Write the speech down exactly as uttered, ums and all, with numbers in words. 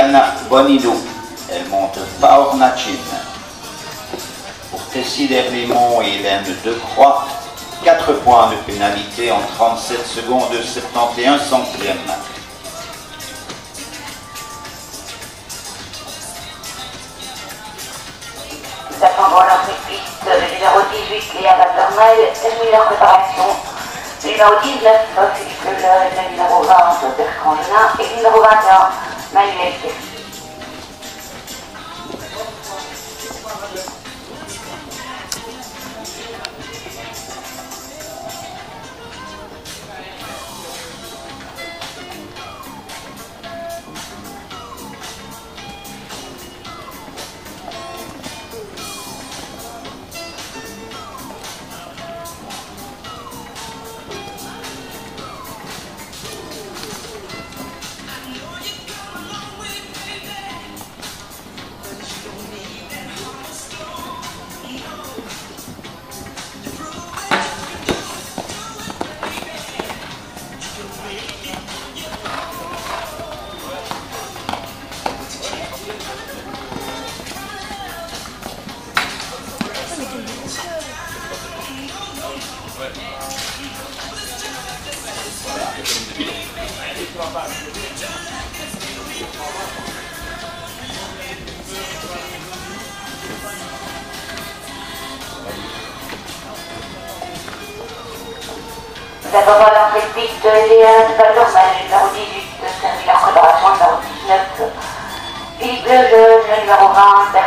Diana Bonidou. Elle monte Paornachin. Pour Tessie Derlimont et Hélène Decroix, quatre points de pénalité en trente-sept secondes soixante et un centièmes. Nous attendons l'entrée de piste le numéro dix-huit, Léa Vatermel, termine leur préparation. Le numéro dix-neuf, Philippe Leleu, le numéro vingt, Bertrand Genin et le numéro vingt et un, Manuel Tessie. Nous attendons l'entrée de piste Léa Vatermel, numéro dix-huit, termine leur préparation, numéro dix-neuf, Philippe Leleu, le numéro vingt,